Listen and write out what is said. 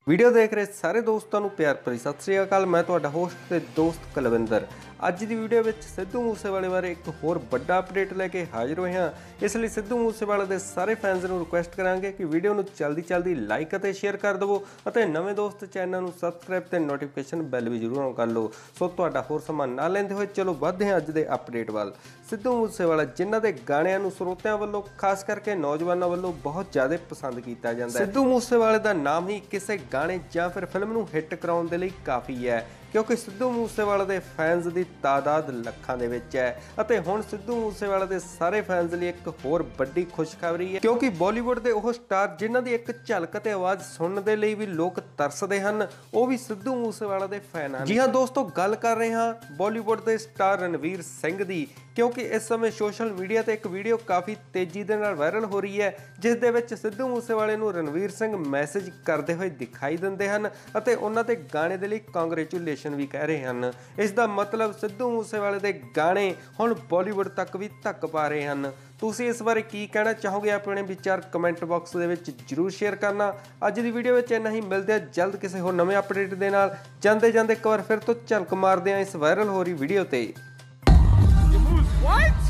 Video देख रहे सारे दोस्तों को प्यार भरी सत श्री अकाल। मैं तुहाडा होस्ट ते दोस्त कुलविंदर। अज की वीडियो में सिद्धू मूसेवाले बारे एक होर बड़ा अपडेट लैके हाजिर हुए हाँ। इसलिए सिद्धू मूसेवाले के सारे फैंस को रिक्वेस्ट करांगे कि वीडियो को जल्दी जल्दी लाइक और शेयर कर दवो और नवे दोस्त चैनल को सबसक्राइब ते नोटिफिकेशन बैल भी जरूर ऑन कर लो। सो तुहाडा होर समा ना लेंदे हुए चलो बढ़ते हैं अज के अपडेट वाल। सिद्धू मूसेवाला जिन्हां दे गाणिਆਂ ਨੂੰ ਸਰੋਤਿਆਂ ਵੱਲੋਂ खास करके नौजवानों ਵੱਲੋਂ बहुत ज़्यादा पसंद किया जाता है। सिद्धू मूसेवाले का नाम ही किसी गाने या फिर फिल्म ਨੂੰ हिट कराउण दे लई काफ़ी है, क्योंकि सिद्धू मूसेवाले के फैंस की तादाद ਲੱਖਾਂ ਦੇ ਵਿੱਚ है। ਅਤੇ ਹੁਣ सिद्धू मूसेवाले के सारे फैंस ਲਈ एक होर ਵੱਡੀ खुशखबरी है, क्योंकि बॉलीवुड के ਉਹ स्टार जिन्हां ਦੀ ਇੱਕ ਝਲਕ ਤੇ ਆਵਾਜ਼ ਸੁਣਨ ਦੇ ਲਈ ਵੀ ਲੋਕ ਤਰਸਦੇ ਹਨ, ਉਹ ਵੀ सिद्धू मूसेवाले ਦੇ फैन ਹਨ। जी हाँ दोस्तों, गल कर रहे हैं बॉलीवुड के स्टार रणवीर सिंह की, क्योंकि इस समय सोशल मीडिया ते एक वीडियो काफ़ी तेजी दे नाल वायरल हो रही है, जिस दे विच सिद्धू मूसेवाले नूं रणवीर सिंह मैसेज करते हुए दिखाई दिंदे हन अते उन्हां दे गाने दे लई कांग्रेचुलेशन भी कह रहे हैं। इस दा मतलब सिद्धू मूसेवाले दे गाने हुण बॉलीवुड तक भी धक्क पा रहे हैं। तुसीं इस बारे की कहना चाहोगे? अपने विचार कमेंट बॉक्स दे विच जरूर शेयर करना। अज दी वीडियो विच इन्ना ही, मिलदे आ जल्द किसी होर नवें अपडेट दे नाल। जांदे जांदे एक बार फिर तो झलक मारदे आ इस वायरल हो रही वीडियो ते। What?